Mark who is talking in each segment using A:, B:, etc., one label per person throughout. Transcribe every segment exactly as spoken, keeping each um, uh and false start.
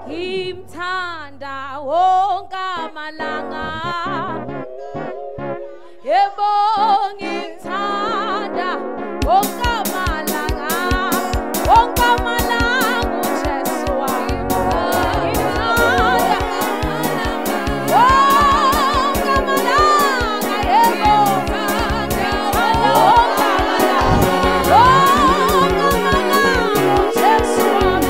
A: Ngimthanda wonke amalanga. Yebo ngimthanda wonke amalanga. Wonke amalanga uJesu wami. Ngimthanda wonke amalanga. Yebo ngimthanda wonke amalanga. Wonke amalanga uJesu wami.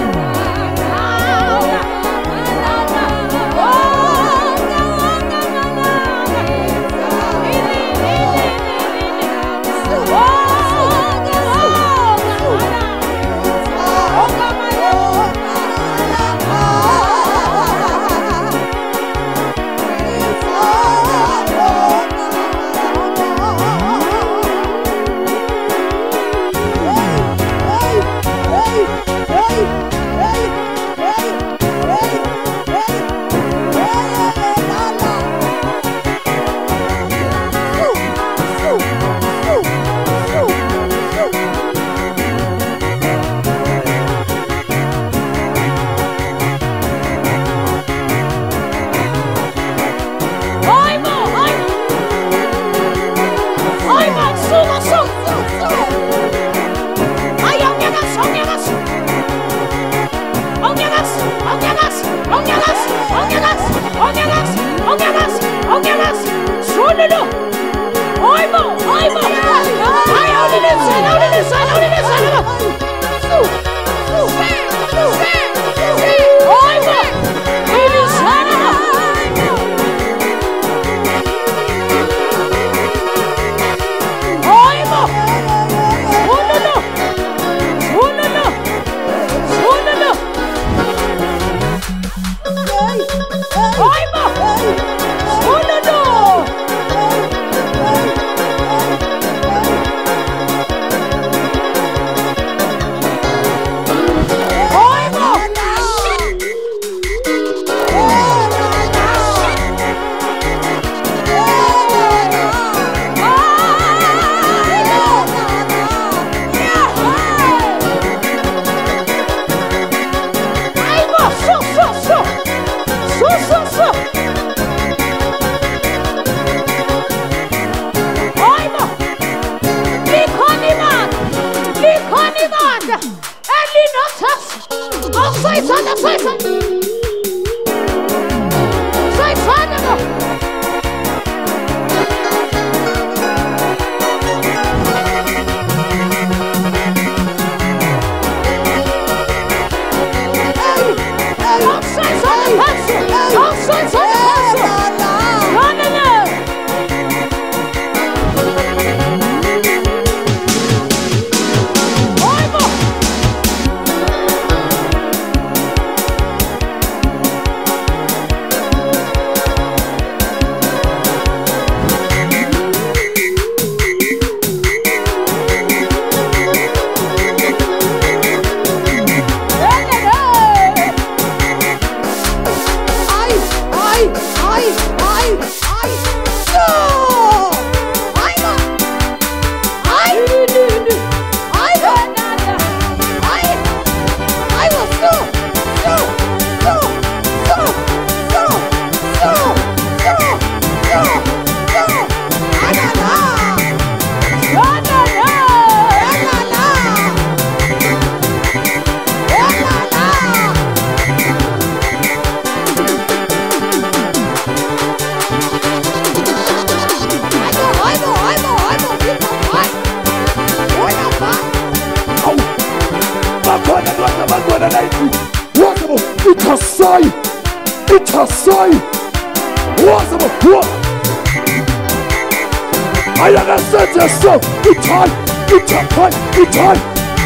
B: I understand yourself. It's time. It's time. It's time.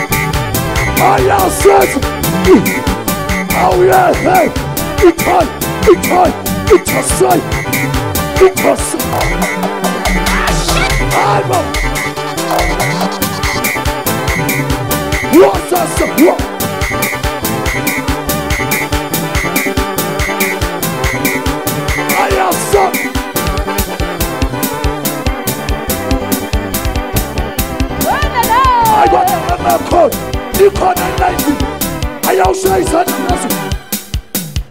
B: I understand. Oh yeah, hey. It's time. It's time. It's a sign. It's a sign. I'm up. What's that? What? I understand. I got a code. You can't like me. I also say something.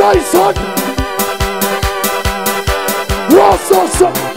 B: Jason. What's up?